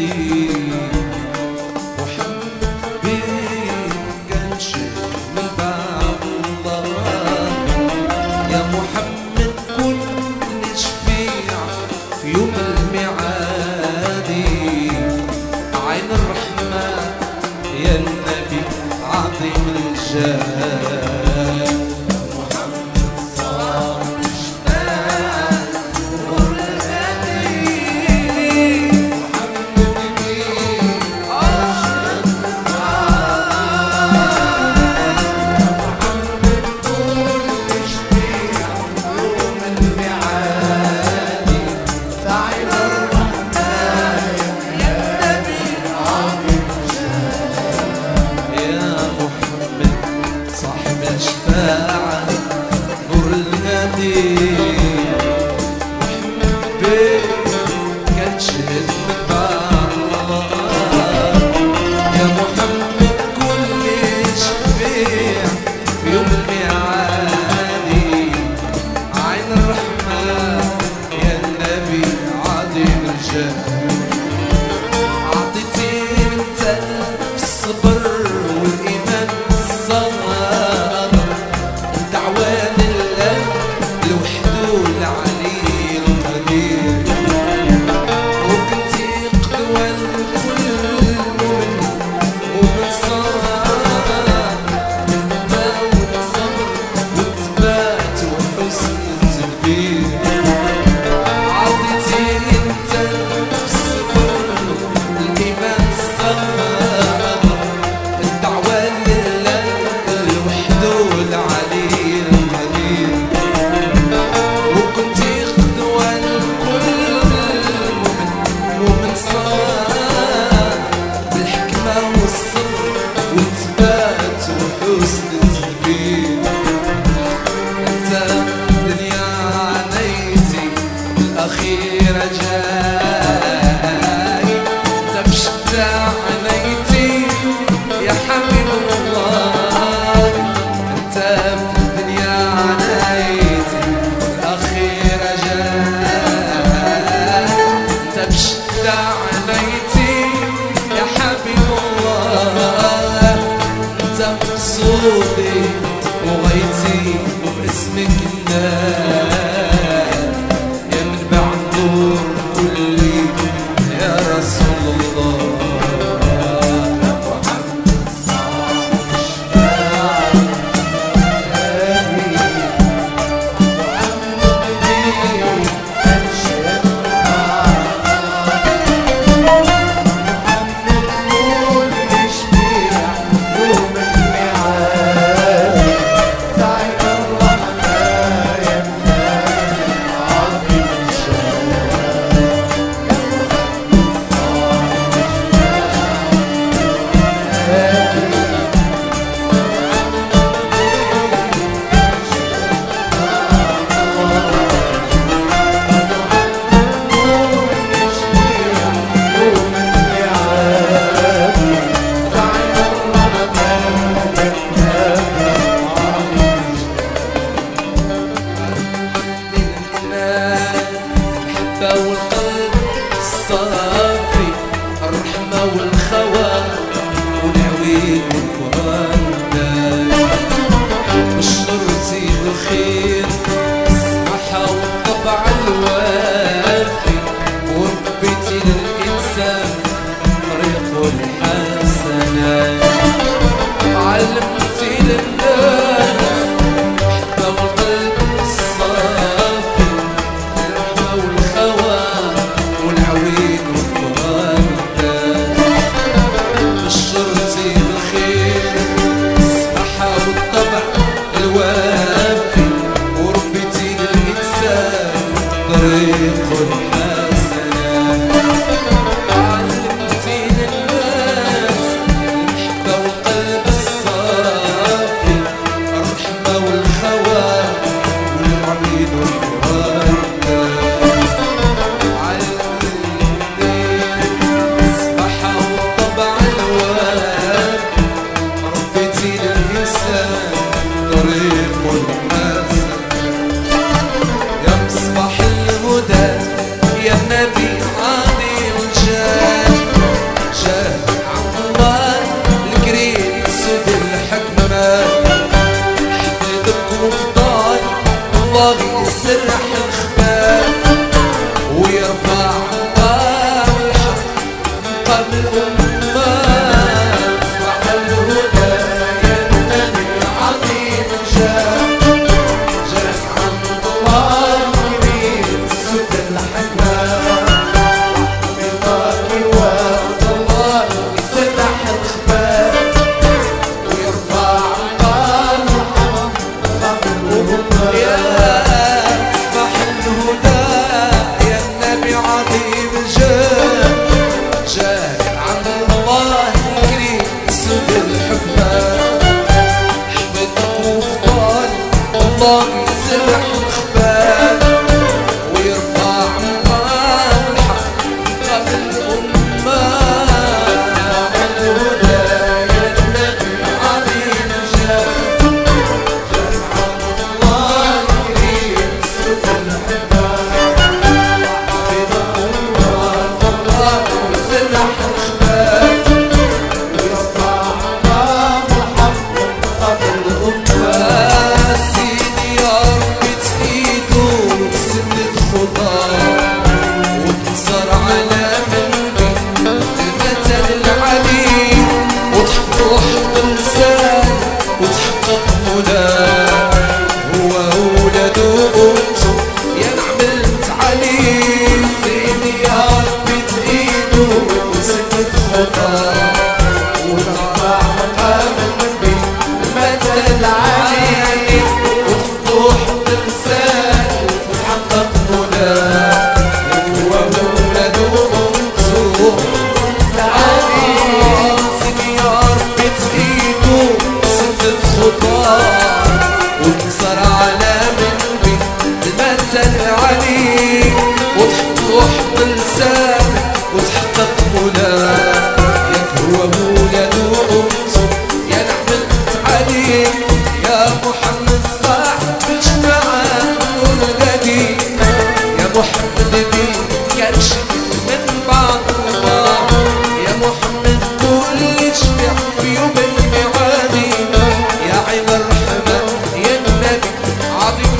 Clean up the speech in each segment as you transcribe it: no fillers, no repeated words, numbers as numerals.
الميعادي وحبي كانش من بعد الله يا محمد كن شفيع في يوم الميعادي عين الرحمة يا النبي عظيم الجاه نور الهادي وحبي كان شهد من بعد الله يا محمد كل شفيع في يوم الميعادي عين الرحمة يا النبي عظيم الجاه عطيتيني انت الصبر والايمان الصغار دعوان الله لوحده العلي القدير وكنتي قدوة لكل مؤمن ومن صار من صبر وثبات وحسن التدبير عطيتيني انت الصبر الايمان الصغار الدعوان لله لوحده العلي وحسن التدبير انت الدنيا عانيتي الاخيرة جاي انت بشدة عانيتي يا حبيب الله انت في الدنيا عانيتي الاخيرة جاي انت بشدة عانيتي يا حبيب الله مقصودي وغايتي وباسمك النار يا منبع النور كلي يا رسول الله يا الله يسرح الخبال ويرفع قام الحق قبل الأمة. اصبح الهدى يا النبي العظيم جاء عند الله كبير سد الحكام بطاري وقت الله يسرح الخبال ويرفع قام الحق قبل الأمة. اصبح الهدى يا النبي عظيم جاء عند الله الكريم سد الحكام. احمد وفضال الله يسرح الخبال ويرفع قام الحق قبل الأمة. الهدى يا النبي العظيم جاء عند الله الكريم سد الحكام. الله يسرح الخبال ويرفع قام الحق قبل الأمة. سيدي يا ربي تأيده سنة خضار وانتصر على منبي المثل العليم وتحفظ لسان وتحقق مناه. هو ولد وأمته يا نعملت عليه. سيدي يا ربي تأيده سنة خضار وترفع مقام النبي المثل العليم وتفتح لسان وتحقق مناه. هو ولد وأمته العليم. سيدي يا ربي تأيده سنة خضار وانتصر على منبي المثل العليم وتفتح لسان وتحقق مناه. هو ولد وأمته يا نعملت عليك يا محمد صاحب الجماعة والغدير. يا محمد بيك كان شبه من بعض الله. يا محمد كل يشبع في يوم الميعاد. يا عين الرحمة يا النبي عظيم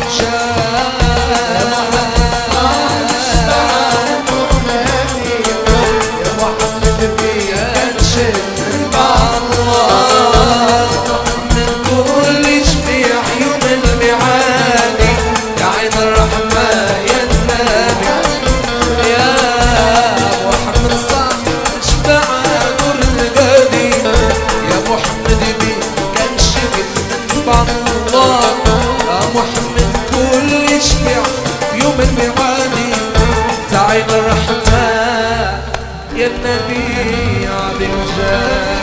يا النبي عظيم جاه.